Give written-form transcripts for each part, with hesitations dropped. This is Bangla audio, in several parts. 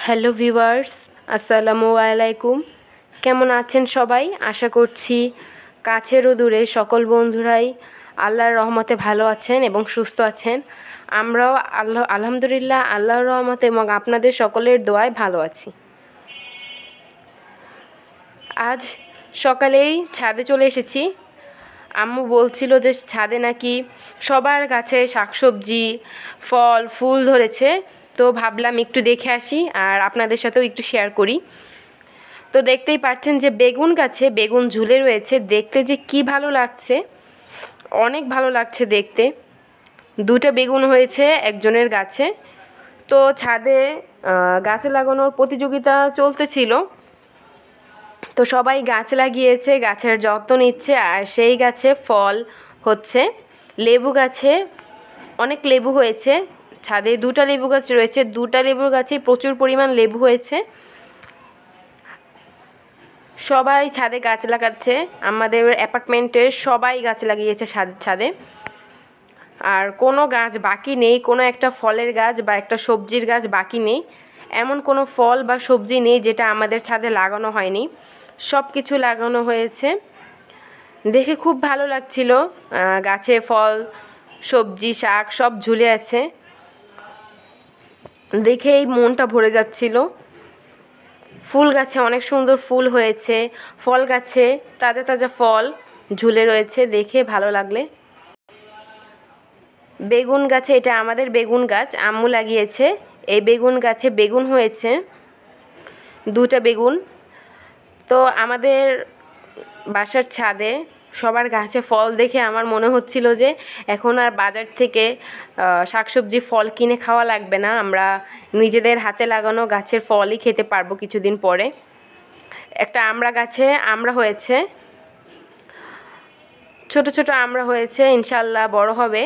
হ্যালো ভিউয়ার্স, আসসালামু আলাইকুম। কেমন আছেন সবাই? আশা করছি কাছের ও দূরে সকল বন্ধুরাই আল্লাহর রহমতে ভালো আছেন এবং সুস্থ আছেন। আমরাও আলহামদুলিল্লাহ আল্লাহর রহমতে এবং আপনাদের সকলের দোয়ায় ভালো আছি। আজ সকালেই ছাদে চলে এসেছি। আম্মু বলছিল যে ছাদে নাকি সবার গাছে শাকসবজি ফল ফুল ধরেছে, তো ভাবলাম একটু দেখে আসি আর আপনাদের সাথেও একটু শেয়ার করি। তো দেখতেই পাচ্ছেন যে বেগুন গাছে বেগুন ঝুলে রয়েছে, দেখতে যে কি ভালো লাগছে, অনেক ভালো লাগছে দেখতে। দুটো বেগুন হয়েছে একজনের গাছে। তো ছাদে গাছে লাগানোর প্রতিযোগিতা চলতেছিল, তো সবাই গাছ লাগিয়েছে, গাছের যত্ন নিচ্ছে আর সেই গাছে ফল হচ্ছে। লেবু গাছে অনেক লেবু হয়েছে, ছাদে দুটো লেবু গাছ রয়েছে, দুটো লেবুর গাছে প্রচুর পরিমাণ লেবু হয়েছে। সবাই ছাদে গাছ লাগাচ্ছে, আমাদের অ্যাপার্টমেন্টের সবাই গাছ লাগিয়েছে ছাদে। আর কোনো গাছ বাকি নেই, কোনো একটা ফলের গাছ বা একটা সবজির গাছ বাকি নেই। এমন কোনো ফল বা সবজি নেই যেটা আমাদের ছাদে লাগানো হয়নি, সব কিছু লাগানো হয়েছে। দেখে খুব ভালো লাগছিল, গাছে ফল সবজি শাক সব ঝুলে আছে, দেখেই মনটা ভরে যাচ্ছিল। ফুল গাছে অনেক সুন্দর ফুল হয়েছে, ফল গাছে তাজা তাজা ফল ঝুলে রয়েছে, দেখে ভালো লাগলে। বেগুন গাছে, এটা আমাদের বেগুন গাছ, আম্মু লাগিয়েছে। এই বেগুন গাছে বেগুন হয়েছে দুটো বেগুন। তো আমাদের বাসার ছাদে সবার গাছে ফল দেখে আমার মনে হচ্ছিল যে এখন আর বাজার থেকে শাকসবজি ফল কিনে খাওয়া লাগবে না, আমরা নিজেদের হাতে লাগানো গাছের ফলই খেতে পারবো কিছুদিন পরে। একটা আমড়া গাছে আমড়া হয়েছে, ছোট ছোট আমড়া হয়েছে, ইনশাল্লাহ বড় হবে।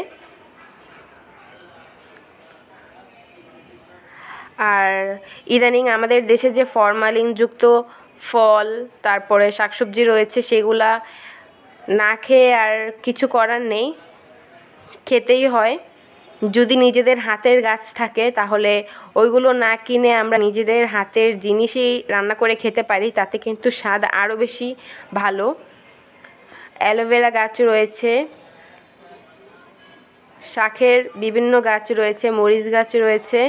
আর ইদানিং আমাদের দেশে যে ফরমালিনযুক্ত ফল তারপরে শাকসবজি রয়েছে, সেগুলা না খেয়ে আর কিছু করার নেই, খেতেই হয়। যদি নিজেদের হাতের গাছ থাকে তাহলে ওইগুলো না কিনে আমরা নিজেদের হাতের জিনিসই রান্না করে খেতে পারি, তাতে কিন্তু স্বাদ আরও বেশি ভালো। অ্যালোভেরা গাছ রয়েছে, শাকের বিভিন্ন গাছ রয়েছে, মরিচ গাছ রয়েছে,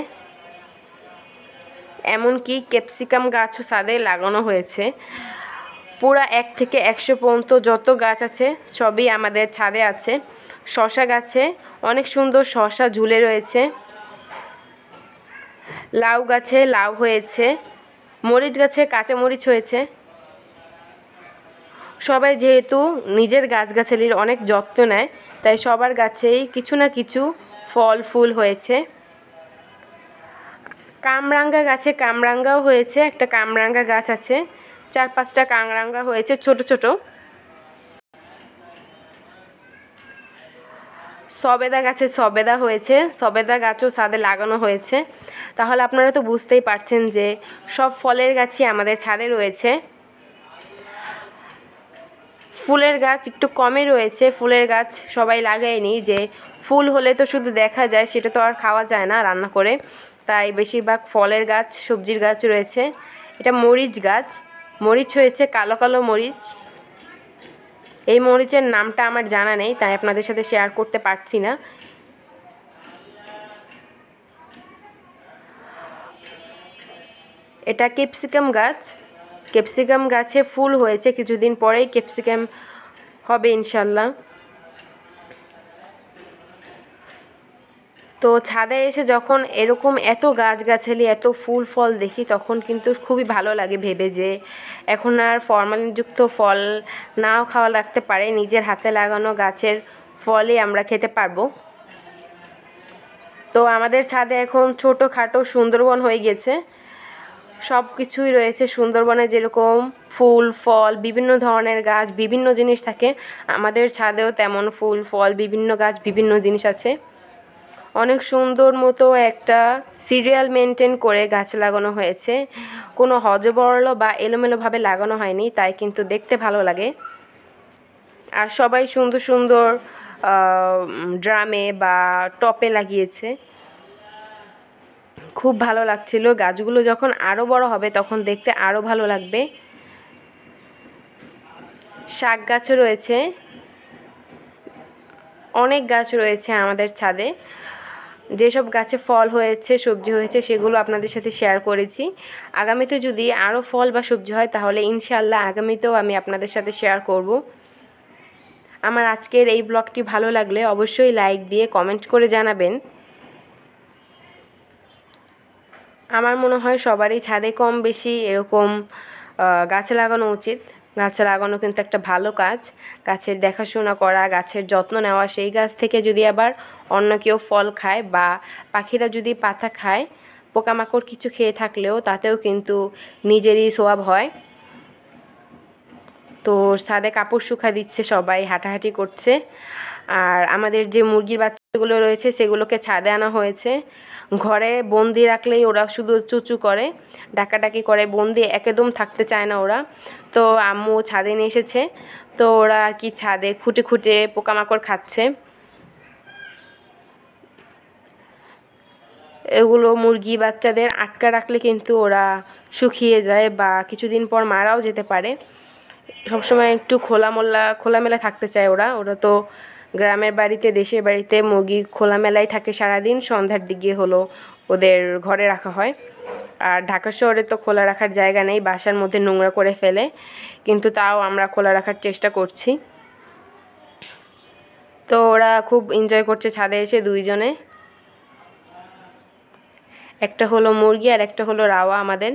এমনকি ক্যাপসিকাম গাছও ছাদে লাগানো হয়েছে। পুরা 1 থেকে 100 পর্যন্ত যত গাছ আছে সবই আমাদের ছাদে আছে। শসা গাছে অনেক সুন্দর শসা ঝুলে রয়েছে, লাউ গাছে লাউ হয়েছে, মরিচ গাছে কাঁচা মরিচ হয়েছে। সবাই যেহেতু নিজের গাছগাছালির অনেক যত্ন নেয়, তাই সবার গাছেই কিছু না কিছু ফল ফুল হয়েছে। কামরাঙ্গা গাছে কামরাঙ্গাও হয়েছে, একটা কামরাঙ্গা গাছ আছে, 4-5টা কামরাঙ্গা হয়েছে ছোট ছোট। সবেদা গাছে সবেদা হয়েছে, সবেদা গাছও ছাদে লাগানো হয়েছে। তাহলে আপনারা তো বুঝতেই পারছেন যে সব ফলের গাছই আমাদের ছাদে রয়েছে। ফুলের গাছ একটু কমই রয়েছে, ফুলের গাছ সবাই লাগায়নি, যে ফুল হলে তো শুধু দেখা যায়, সেটা তো আর খাওয়া যায় না রান্না করে, তাই বেশিরভাগ ফলের গাছ সবজির গাছ রয়েছে। এটা মরিচ গাছ, মরিচ হয়েছে কালো কালো মরিচ। এই মরিচের নামটা আমার জানা নেই, তাই আপনাদের সাথে শেয়ার করতে পারছি না। এটা ক্যাপসিকাম গাছ, ক্যাপসিকাম গাছে ফুল হয়েছে, কিছুদিন পরেই ক্যাপসিকাম হবে ইনশাল্লাহ। তো ছাদে এসে যখন এরকম এত গাছগাছালি এত ফুল ফল দেখি, তখন কিন্তু খুবই ভালো লাগে ভেবে যে এখন আর ফরমালিনযুক্ত ফল নাও খাওয়া লাগতে পারে, নিজের হাতে লাগানো গাছের ফলই আমরা খেতে পারবো। তো আমাদের ছাদে এখন ছোটোখাটো সুন্দরবন হয়ে গেছে, সব কিছুই রয়েছে সুন্দরবনে, যেরকম ফুল ফল বিভিন্ন ধরনের গাছ বিভিন্ন জিনিস থাকে, আমাদের ছাদেও তেমন ফুল ফল বিভিন্ন গাছ বিভিন্ন জিনিস আছে। অনেক সুন্দর মতো একটা সিরিয়াল মেনটেন করে গাছ লাগানো হয়েছে, কোনো হযবরল বা এলোমেলোভাবে লাগানো হয়নি, তাই কিন্তু দেখতে ভালো লাগে। আর সবাই সুন্দর সুন্দর ড্রামে বা টপে লাগিয়েছে, খুব ভালো লাগছিল। গাছগুলো যখন আরো বড় হবে তখন দেখতে আরো ভালো লাগবে। শাক গাছও রয়েছে, অনেক গাছ রয়েছে আমাদের ছাদে। যেসব গাছে ফল হয়েছে, সবজি হয়েছে, সেগুলো আপনাদের সাথে শেয়ার করেছি। আগামীতে যদি আরো ফল বা সবজি হয় তাহলে ইনশাআল্লাহ আগামীতেও আমি আপনাদের সাথে শেয়ার করব। আমার আজকের এই ব্লগটি ভালো লাগলে অবশ্যই লাইক দিয়ে কমেন্ট করে জানাবেন। আমার মনে হয় সবারই ছাদে কম বেশি এরকম গাছ লাগানো উচিত। গাছ লাগানো কিন্তু একটা ভালো কাজ। গাছের দেখাশোনা করা, গাছের যত্ন নেওয়া, সেই গাছ থেকে যদি আবার অন্য কেউ ফল খায় বা পাখিরা যদি পাতা খায়, পোকামাকড় কিছু খেয়ে থাকলেও তাতেও কিন্তু নিজেরই সোয়াব হয়। তো ছাদে কাপড় শুকা দিচ্ছে, সবাই হাঁটাহাঁটি করছে। আর আমাদের যে মুরগির বাচ্চাগুলো রয়েছে সেগুলোকে ছাদে আনা হয়েছে। ঘরে বন্দি রাখলেই ওরা শুধু চুচু করে, ডাকাডাকি করে, বন্দি একদম থাকতে চায় না ওরা। তো আম্মু ছাদে নিয়ে এসেছে, তো ওরা আর কি ছাদে খুঁটে খুঁটে পোকামাকড় খাচ্ছে। এগুলো মুরগি বাচ্চাদের আটকা রাখলে কিন্তু ওরা শুকিয়ে যায় বা কিছুদিন পর মারাও যেতে পারে। সবসময় একটু খোলামেলা থাকতে চায় ওরা। ওরা তো গ্রামের বাড়িতে, দেশের বাড়িতে মুরগি খোলামেলাই থাকে সারাদিন, সন্ধ্যার দিকে হলো ওদের ঘরে রাখা হয়। আর ঢাকা শহরে তো খোলা রাখার জায়গা নেই, বাসার মধ্যে নোংরা করে ফেলে, কিন্তু তাও আমরা খোলা রাখার চেষ্টা করছি। তো ওরা খুব এনজয় করছে ছাদে এসে দুইজনে। একটা হলো মুরগি আর একটা হলো রাওয়া আমাদের।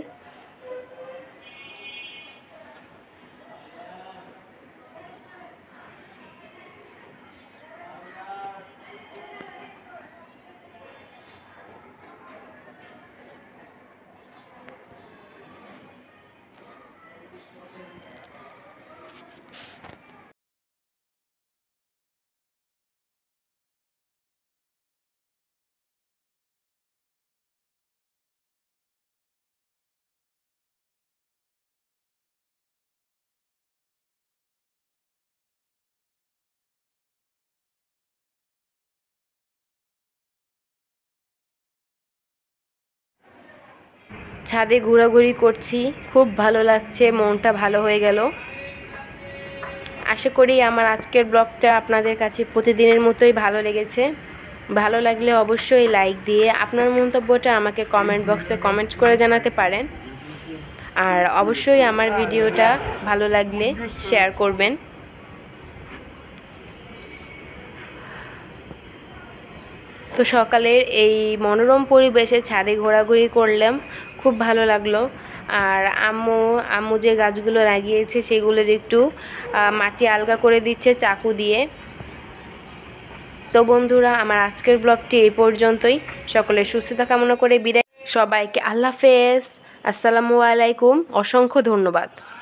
ছাদে ঘোরাঘুরি করছি, খুব ভালো লাগছে, মনটা ভালো হয়ে গেল। আশা করি আমার আজকের ব্লগটা আপনাদের কাছে প্রতিদিনের মতোই ভালো লেগেছে। ভালো লাগলে অবশ্যই লাইক দিয়ে আপনার মন্তব্যটা আমাকে কমেন্ট বক্সে কমেন্ট করে জানাতে পারেন। আর অবশ্যই আমার ভিডিওটা ভালো লাগলে শেয়ার করবেন। তো সকালের এই মনোরম পরিবেশে ছাদে ঘোরাঘুরি করলাম, খুব ভালো লাগলো। আর আম্মু যে গাছগুলো লাগিয়েছে সেগুলোর একটু মাটি আলগা করে দিচ্ছে চাকু দিয়ে। তো বন্ধুরা, আমার আজকের ব্লগটি এই পর্যন্তই। সকলের সুস্থতা কামনা করে বিদায়। সবাইকে আল্লাহ হাফেজ, আসসালামু আলাইকুম, অসংখ্য ধন্যবাদ।